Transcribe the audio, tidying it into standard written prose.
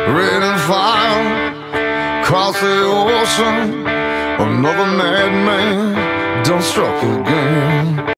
rain and fire, across the ocean, another madman done struck again.